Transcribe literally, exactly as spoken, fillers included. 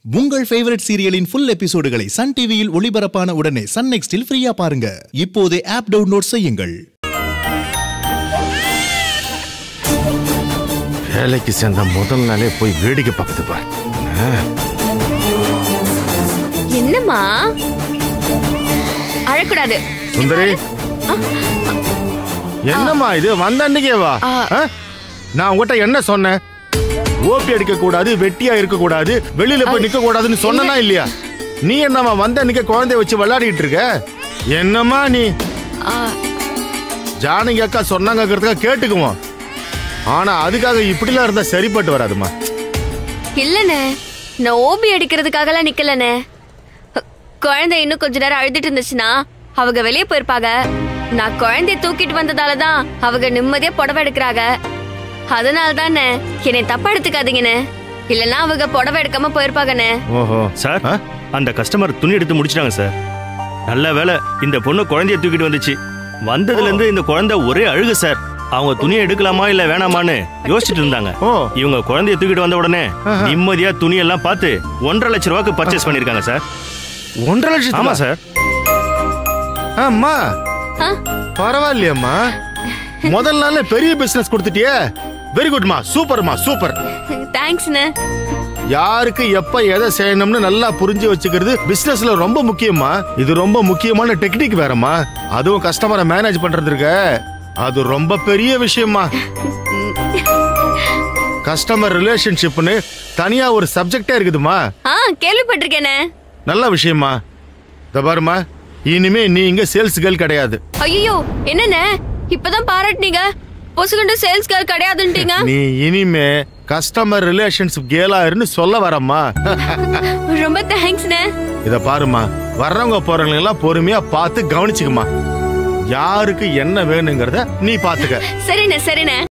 உங்கள் ஃபேவரட் சீரியலின் ஃபுல் எபிசோடுகளை சன் டிவியில் ஒளிபரப்பான உடனே சன் நெக்ஸ்டில் ஃப்ரீயா பாருங்க. இப்போதே ஆப் டவுன்லோட் செய்யுங்கள். வேலைக்கு சேர்ந்த முதல் நாளே போய் வேடிக்கை பார்த்து பார். என்னம்மா அழக்கூடாது சுந்தரி. என்னம்மா இது வந்த அன்னைக்கே வா. நான் உங்ககிட்ட என்ன சொன்னேன்? ஓபி அடிக்க கூடாது, வெட்டியா இருக்க கூடாது, வெளியில போய் நிக்க கூடாதுன்னு சொன்னா இல்லையா? நீ என்னம்மா வந்த அன்னைக்கு குழந்தைய வச்சு விளையாடிட்டு இருக்க? என்னம்மா நீ? ஜானகி அக்கா சொன்னாங்கிறதுக்காக கேட்டுக்குவோம். ஆனா அதுக்காக இப்படிலாம் இருந்தா சரிப்பட்டு வராதுமா. இல்லனே, நான் ஓபி அடிக்கிறதுக்காக எல்லாம் நிக்கலனே. குழந்தை இன்னும் கொஞ்ச நேரம் அழுதுட்டு இருந்துச்சுன்னா அவங்க வெளியே போயிருப்பாங்க. நான் குழந்தைய தூக்கிட்டு வந்ததாலதான் அவங்க நிம்மதியா புடவை எடுக்கிறாங்க. அதனால தானே என்னை தப்பா எடுத்துக்காதீங்கண்ணே. இல்லன்னா அவங்க புடவை எடுக்காம போயிருப்பாங்கண்ணே. ஓஹோ சார், அந்த கஸ்டமர் துணி எடுத்து முடிச்சிட்டாங்க சார். நல்ல வேலை இந்த பொண்ணு குழந்தைய தூக்கிட்டு வந்துச்சு. வந்ததுல இருந்து இந்த குழந்தை ஒரே அழுகு சார். அவங்க துணியை எடுக்கலாமா இல்ல வேணாமான்னு யோசிச்சுட்டு இருந்தாங்க. இவங்க குழந்தைய தூக்கிட்டு வந்த உடனே நிம்மதியா துணியெல்லாம் பார்த்து ஒன்றரை லட்சம் ரூபாய்க்கு பர்ச்சேஸ் பண்ணிருக்காங்க சார். ஒன்றரை லட்சம்? ஆமா சார். அம்மா பரவாயில்லையம்மா, முதல் நாள்ல பெரிய பிசினஸ் கொடுத்துட்டியே. வெரி குட்மா, சூப்பர்மா, சூப்பர். தேங்க்ஸ்ண்ணே. யாருக்கு எப்ப எதை செய்யணும்னு நல்லா புரிஞ்சு வச்சுக்கிறது பிசினஸ்ல ரொம்ப முக்கியமா. இது ரொம்ப முக்கியமான டெக்னிக் வேறமா. அதுவும் கஸ்டமரை மேனேஜ் பண்றது இருக்க, அது ரொம்ப பெரிய விஷயமா. கஸ்டமர் ரிலேஷன்ஷிப்னு தனியா ஒரு சப்ஜெக்டே இருக்குதுமா. ஆ, கேள்விப்பட்டிருக்கேனே. நல்ல விஷயமா. தபாருமா, இனிமே நீ இங்க சேல்ஸ் கேர்ள் கிடையாது. ஐயோ என்னண்ணே, இப்பதான் பாராட்டினீங்க, பொசுகுண்டு சேல்ஸ் கேர்ள் கிடையாதுன்றீங்க. நீ இனிமே கஸ்டமர் ரிலேஷன்ஷிப் கேர்ளா இருந்து சொல்ல வரமா. ரொம்ப தேங்க்ஸ்ண்ணே. இத பாருமா, வர்றவங்க போறவங்க எல்லாம் பொறுமையா பார்த்து கவனிச்சுக்குமா. யாருக்கு என்ன வேணுங்கிறத நீ பாத்துக்க. சரிண்ணே சரிண்ணே.